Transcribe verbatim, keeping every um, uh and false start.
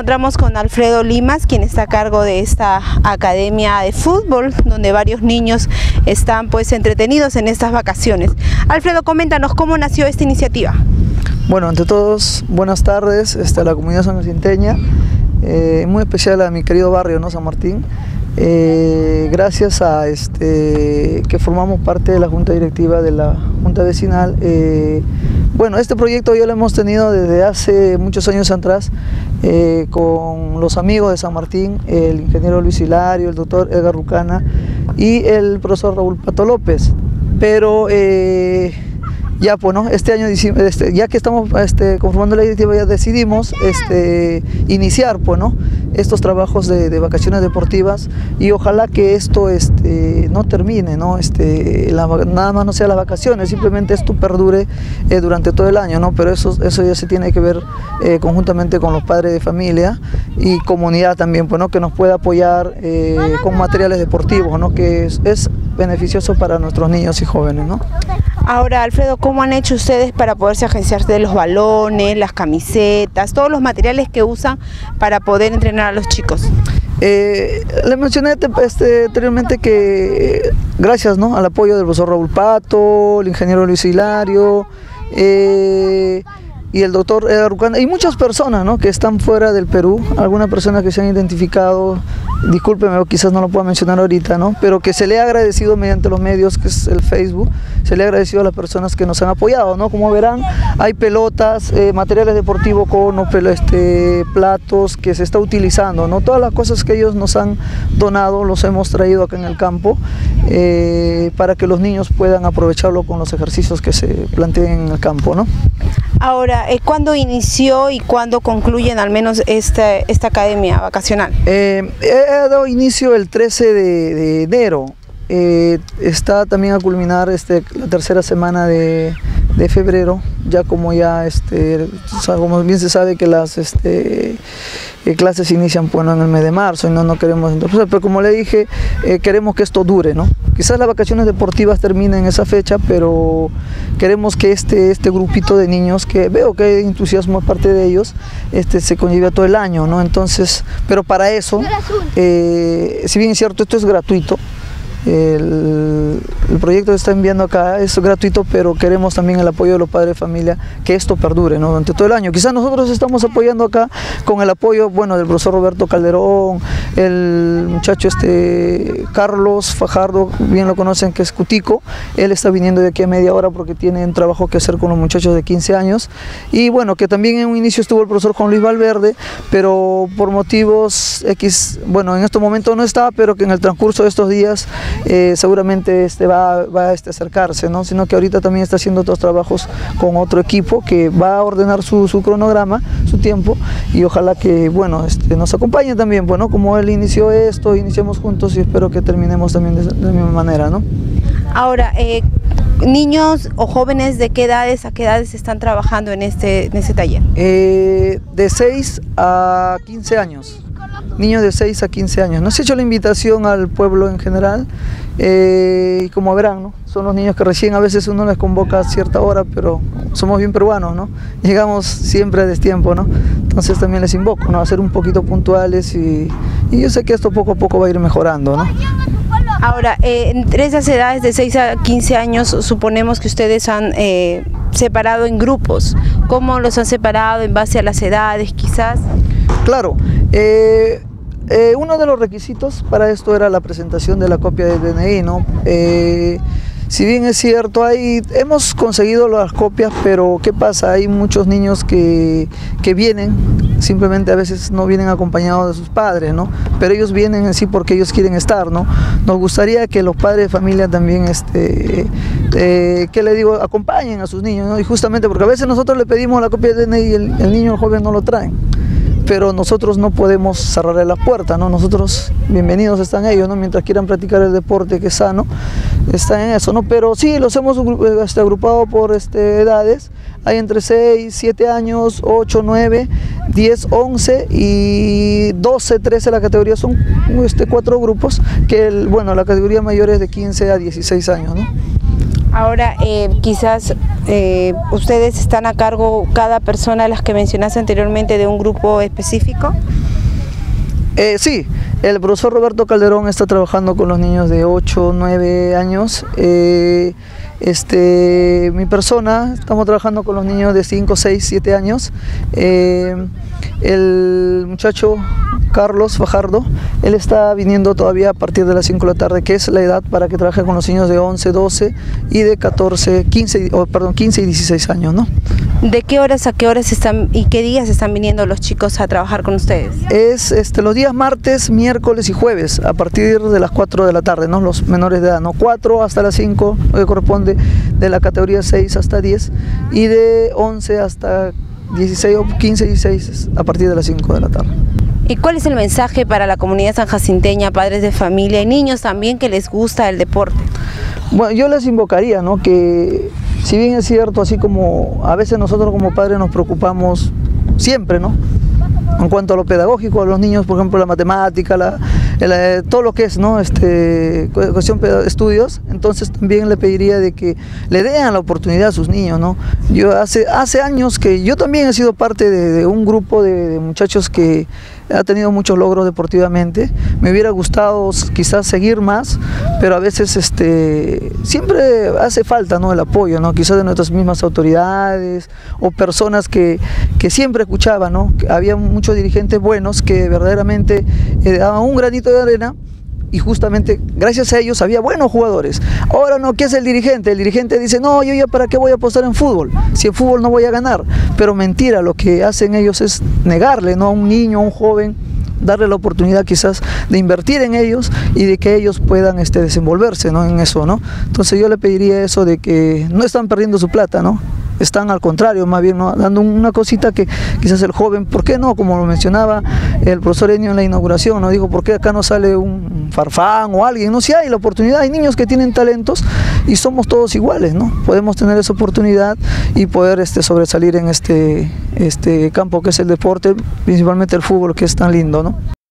encontramos con Alfredo Limas, quien está a cargo de esta academia de fútbol, donde varios niños están pues entretenidos en estas vacaciones. Alfredo, coméntanos cómo nació esta iniciativa. Bueno, ante todos, buenas tardes este, a la comunidad sanjacinteña, eh, muy especial a mi querido barrio, ¿no? San Martín. Eh, gracias a este, que formamos parte de la Junta Directiva de la Junta Vecinal. Eh, bueno, este proyecto ya lo hemos tenido desde hace muchos años atrás eh, con los amigos de San Martín, el ingeniero Luis Hilario, el doctor Edgar Rucana y el profesor Raúl Pato López. Pero eh, ya, pues, ¿no? este año, este, ya que estamos este, conformando la directiva, ya decidimos este, iniciar pues, ¿no? estos trabajos de, de vacaciones deportivas, y ojalá que esto este, no termine, ¿no? Este, la, nada más no sea las vacaciones, simplemente esto perdure eh, durante todo el año, ¿no? Pero eso, eso ya se tiene que ver eh, conjuntamente con los padres de familia y comunidad también, pues, ¿no? Que nos pueda apoyar eh, con materiales deportivos, ¿no? Que es, es beneficioso para nuestros niños y jóvenes, ¿no? Ahora, Alfredo, ¿cómo han hecho ustedes para poderse agenciarse de los balones, las camisetas, todos los materiales que usan para poder entrenar a los chicos? Eh, le mencioné este, anteriormente que eh, gracias, ¿no? al apoyo del profesor Raúl Pato, el ingeniero Luis Hilario, eh, y el doctor Edgar Rucana, y muchas personas, ¿no? que están fuera del Perú, algunas personas que se han identificado, discúlpeme, quizás no lo pueda mencionar ahorita, ¿no? pero que se le ha agradecido mediante los medios, que es el Facebook, se le ha agradecido a las personas que nos han apoyado, ¿no? Como verán, hay pelotas, eh, materiales deportivos, conos, este, platos que se está utilizando, ¿no? Todas las cosas que ellos nos han donado los hemos traído acá en el campo eh, para que los niños puedan aprovecharlo con los ejercicios que se planteen en el campo, ¿no? Ahora, ¿cuándo inició y cuándo concluyen al menos esta, esta academia vacacional? Eh, he dado inicio el trece de, de enero. Eh, está también a culminar este, la tercera semana de, de febrero, ya como ya este, como bien se sabe que las este, eh, clases inician bueno, en el mes de marzo y no, no queremos entonces, pero como le dije, eh, queremos que esto dure, ¿no? Quizás las vacaciones deportivas terminen en esa fecha, pero queremos que este, este grupito de niños, que veo que hay entusiasmo de parte de ellos, este, se conlleve todo el año, ¿no? Entonces, pero para eso, eh, si bien es cierto, esto es gratuito, El, el proyecto que está enviando acá es gratuito, pero queremos también el apoyo de los padres de familia, que esto perdure, ¿no? durante todo el año. Quizás nosotros estamos apoyando acá con el apoyo bueno, del profesor Roberto Calderón, el muchacho este, Carlos Fajardo, bien lo conocen, que es Cutico, él está viniendo de aquí a media hora porque tiene un trabajo que hacer con los muchachos de quince años, y bueno, que también en un inicio estuvo el profesor Juan Luis Valverde, pero por motivos X, bueno, en estos momentos no está, pero que en el transcurso de estos días Eh, seguramente este va, va a este, acercarse, ¿no? Sino que ahorita también está haciendo otros trabajos con otro equipo que va a ordenar su, su cronograma, su tiempo, y ojalá que bueno, este, nos acompañe también, bueno, como él inició esto, iniciamos juntos y espero que terminemos también de, de la misma manera, ¿no? Ahora, eh, niños o jóvenes, ¿de qué edades a qué edades están trabajando en este, en este taller? Eh, de seis a quince años. Niños de seis a quince años. Nos he hecho la invitación al pueblo en general eh, y como verán, ¿no? son los niños que recién a veces uno les convoca a cierta hora, pero somos bien peruanos, ¿no? Llegamos siempre a destiempo, ¿no? Entonces también les invoco, ¿no? a ser un poquito puntuales y, y yo sé que esto poco a poco va a ir mejorando, ¿no? Ahora, eh, entre esas edades de seis a quince años, suponemos que ustedes han eh, separado en grupos. ¿Cómo los han separado en base a las edades, quizás? Claro, eh, eh, uno de los requisitos para esto era la presentación de la copia del D N I, ¿no? Eh, si bien es cierto, hay, hemos conseguido las copias, pero ¿qué pasa? Hay muchos niños que, que vienen, simplemente a veces no vienen acompañados de sus padres, ¿no? Pero ellos vienen en sí porque ellos quieren estar, ¿no? Nos gustaría que los padres de familia también, este, eh, ¿qué le digo? Acompañen a sus niños, ¿no? Y justamente porque a veces nosotros le pedimos la copia del D N I y el, el niño o el joven no lo traen. Pero nosotros no podemos cerrarle las puertas, ¿no? Nosotros, bienvenidos están ellos, ¿no? Mientras quieran practicar el deporte que es sano, están en eso, ¿no? Pero sí, los hemos este, agrupado por este, edades, hay entre seis, siete años, ocho, nueve, diez, once y doce, trece la categoría, son este, cuatro grupos, que el, bueno, la categoría mayor es de quince a dieciséis años, ¿no? Ahora, eh, quizás eh, ustedes están a cargo, cada persona de las que mencionaste anteriormente, de un grupo específico. Eh, sí, el profesor Roberto Calderón está trabajando con los niños de ocho, nueve años. Eh, este, mi persona, estamos trabajando con los niños de cinco, seis, siete años. Eh, el muchacho Carlos Fajardo, él está viniendo todavía a partir de las cinco de la tarde, que es la edad para que trabaje con los niños de once, doce y de catorce, quince, oh, perdón, quince y dieciséis años, ¿no? ¿De qué horas a qué horas están y qué días están viniendo los chicos a trabajar con ustedes? Es este, los días martes, miércoles y jueves, a partir de las cuatro de la tarde, ¿no? Los menores de edad, ¿no? cuatro hasta las cinco, lo que corresponde de la categoría seis hasta diez, y de once hasta dieciséis o quince, dieciséis a partir de las cinco de la tarde. ¿Y cuál es el mensaje para la comunidad sanjacinteña, padres de familia y niños también que les gusta el deporte? Bueno, yo les invocaría, ¿no? Que si bien es cierto, así como a veces nosotros como padres nos preocupamos siempre, ¿no? En cuanto a lo pedagógico, a los niños, por ejemplo, la matemática, la, la, todo lo que es, ¿no? este, cuestión de estudios, entonces también le pediría de que le den la oportunidad a sus niños, ¿no? Yo hace, hace años que yo también he sido parte de, de un grupo de, de muchachos que ha tenido muchos logros deportivamente. Me hubiera gustado quizás seguir más, pero a veces este, siempre hace falta, ¿no? El apoyo, ¿no? Quizás de nuestras mismas autoridades o personas que, que siempre escuchaban, ¿no? Había muchos dirigentes buenos que verdaderamente eh, daban un granito de arena, y justamente gracias a ellos había buenos jugadores. Ahora no, ¿qué es el dirigente? El dirigente dice, no, yo ya para qué voy a apostar en fútbol, si en fútbol no voy a ganar. Pero mentira, lo que hacen ellos es negarle, ¿no? A un niño, a un joven, darle la oportunidad quizás de invertir en ellos y de que ellos puedan este, desenvolverse, ¿no? En eso, ¿no? Entonces yo le pediría eso de que no están perdiendo su plata, ¿no? Están al contrario, más bien, ¿no? Dando una cosita que quizás el joven, ¿por qué no? Como lo mencionaba el profesor Enio en la inauguración, ¿no? Dijo, ¿por qué acá no sale un Farfán o alguien? No, si hay la oportunidad, hay niños que tienen talentos y somos todos iguales, ¿no? Podemos tener esa oportunidad y poder este, sobresalir en este, este campo que es el deporte, principalmente el fútbol, que es tan lindo, ¿no?